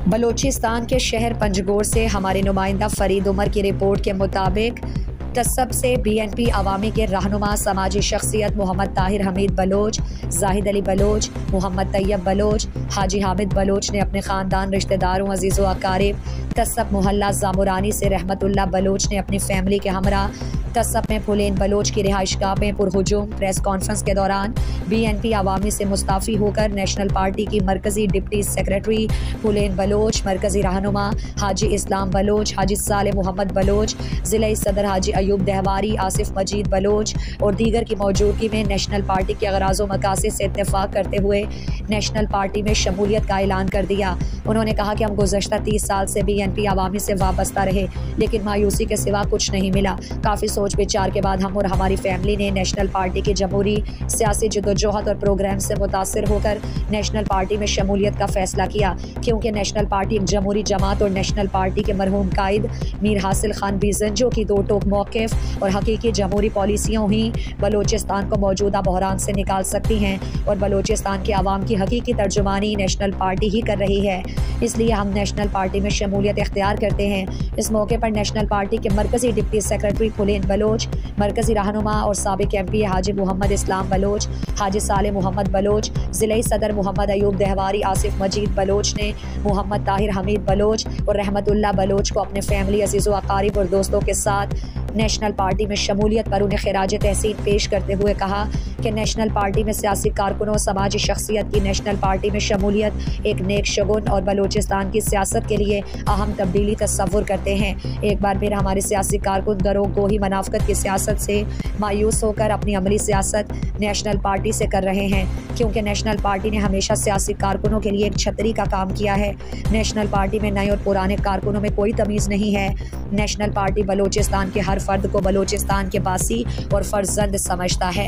बलूचिस्तान के शहर पंजगोर से हमारे नुमाइंदा फरीद उमर की रिपोर्ट के मुताबिक तसब से BNP अवामी के रहनुमा समाजी शख्सियत मोहम्मद ताहिर हमीद बलोच, जाहिद अली बलोच, मोहम्मद तैयब बलोच, हाजी हामिद बलोच ने अपने ख़ानदान, रिश्तेदारों, अजीज़ व अकारिब तसब मोहल्ला जामुरानी से रहमतुल्लाह बलोच ने अपनी फैमिली के हमरा तसब में फुलेन बलोच की रिहाइशगाह में पुरहुजूम प्रेस कॉन्फ्रेंस के दौरान BNP अवामी से मुस्ताफ़ी होकर नेशनल पार्टी की मरकज़ी डिप्टी सेक्रेटरी फुलेन बलोच, मरकज़ी रहनुमा हाजी इस्लाम बलोच, हाजी साले मोहम्मद बलोच, ज़िला सदर हाजी अयूब दहवारी, आसिफ मजीद बलोच और दीगर की मौजूदगी में नेशनल पार्टी के अगराज़ व मकासद से इत्तेफाक करते हुए नेशनल पार्टी में शमूलियत का ऐलान कर दिया। उन्होंने कहा कि हम गुज़श्ता 30 साल से BNP अवामी से वाबस्ता रहे, लेकिन मायूसी के सिवा कुछ नहीं मिला। काफ़ी सोच विचार के बाद हम और हमारी फैमिली ने नेशनल पार्टी के जमहूरी सियासी जदोजहद और प्रोग्राम से मुतासिर होकर नेशनल पार्टी में शमूलियत का फैसला किया, क्योंकि नेशनल पार्टी एक जमहूरी जमात और नेशनल पार्टी के मरहूम कायद मीर हासिल खान बीज़ंजो की दो टोक मौक़िफ़ और हकीकी जमहूरी पॉलिसियों ही बलूचिस्तान को मौजूदा बहरान से निकाल सकती हैं और बलूचिस्तान के आवाम की हकीकी तर्जुमानी नेशनल पार्टी ही कर रही है। इसलिए हम नेशनल पार्टी में शमूलियत इख्तियार करते हैं। इस मौके पर नेशनल पार्टी के मरकज़ी डिप्टी सेक्रेटरी फुलेन बलोच, मरकज़ी रहनुमा और साबिक MP हाजी मोहम्मद इस्लाम बलोच, हाजी साले मोहम्मद बलोच, ज़िला सदर मोहम्मद अयूब दहवारी, आसिफ मजीद बलोच ने मोहम्मद ताहिर हमीद बलोच और रहमतुल्लाह बलोच को अपने फैमिली, अजीज़ व अकारिब और दोस्तों के साथ नेशनल पार्टी में शमूलियत पर उन्हें खिराज तहसीन पेश करते हुए कहा कि नेशनल पार्टी में सियासी कारकुनों, समाजी शख्सियत की नेशनल पार्टी में शमूलियत एक नेक शगुन और बलूचिस्तान की सियासत के लिए अहम तब्दीली तस्वुर करते हैं। एक बार फिर हमारे सियासी कारकुन दरों को ही मनाफ़कत की सियासत से मायूस होकर अपनी अमली सियासत नेशनल पार्टी से कर रहे हैं, क्योंकि नेशनल पार्टी ने हमेशा सियासी कारकुनों के लिए एक छतरी का काम किया है। नेशनल पार्टी में नए और पुराने कारकुनों में कोई तमीज़ नहीं है। नेशनल पार्टी बलूचिस्तान के हर फर्द को बलूचिस्तान के बासी और फर्जंद समझता है।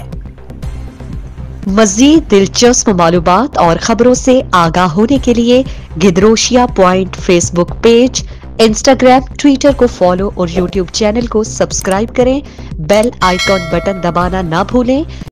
मज़ीद दिलचस्प मालूमात और खबरों से आगाह होने के लिए Gedrosia point Facebook page, Instagram, Twitter को फॉलो और यूट्यूब चैनल को सब्सक्राइब करें। बेल आइकॉन बटन दबाना ना भूलें।